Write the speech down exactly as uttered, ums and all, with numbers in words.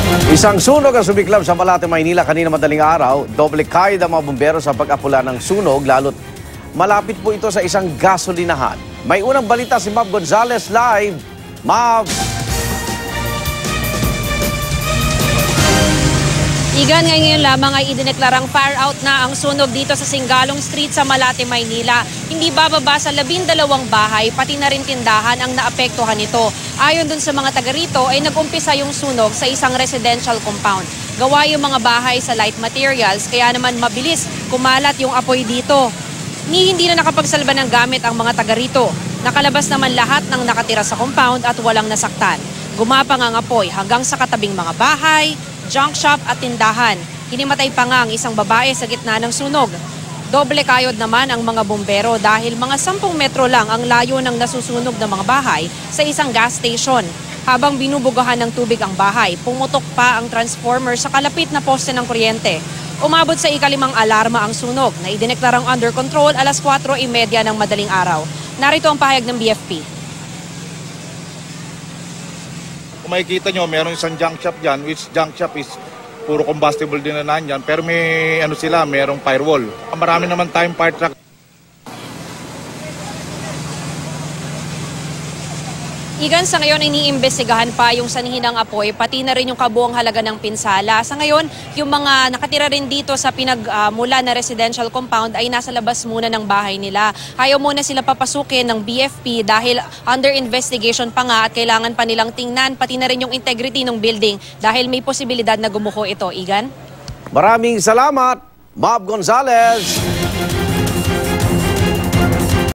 Isang sunog ang sumiklab sa Malate, Maynila kanina madaling araw. Doble kayod ang mga bumbero sa pag-apula ng sunog, lalo't malapit po ito sa isang gasolinahan. May unang balita si Mab Gonzales live. Mab! Igan, ngayon lamang ay idineklarang fire out na ang sunog dito sa Singalong Street sa Malate, Maynila. Hindi bababa sa labindalawang bahay, pati na rin tindahan ang naapektuhan nito. Ayon dun sa mga taga rito ay nag-umpisa yung sunog sa isang residential compound. Gawa yung mga bahay sa light materials, kaya naman mabilis kumalat yung apoy dito. Ni hindi na nakapagsalba ng gamit ang mga taga rito. Nakalabas naman lahat ng nakatira sa compound at walang nasaktan. Gumapang ang apoy hanggang sa katabing mga bahay, junk shop at tindahan. Hinimatay pa nga ang isang babae sa gitna ng sunog. Doble kayod naman ang mga bumbero dahil mga sampung metro lang ang layo ng nasusunog na mga bahay sa isang gas station. Habang binubugahan ng tubig ang bahay, pumutok pa ang transformer sa kalapit na poste ng kuryente. Umabot sa ikalimang alarma ang sunog na idineklarang under control alas kwatro trenta ng madaling araw. Narito ang pahayag ng B F P. Kung makikita nyo, meron isang junk shop dyan, which junk shop is puro combustible din na nandyan, pero may ano sila, merong firewall. Marami naman tayong fire truck. Igan, sa ngayon iniimbestigahan pa yung sanhin ng apoy, pati na rin yung kabuang halaga ng pinsala. Sa ngayon, yung mga nakatira rin dito sa pinagmula uh, na residential compound ay nasa labas muna ng bahay nila. Ayaw muna sila papasukin ng B F P dahil under investigation pa nga at kailangan pa nilang tingnan pati na rin yung integrity ng building dahil may posibilidad na gumuho ito. Igan? Maraming salamat, Mab Gonzales!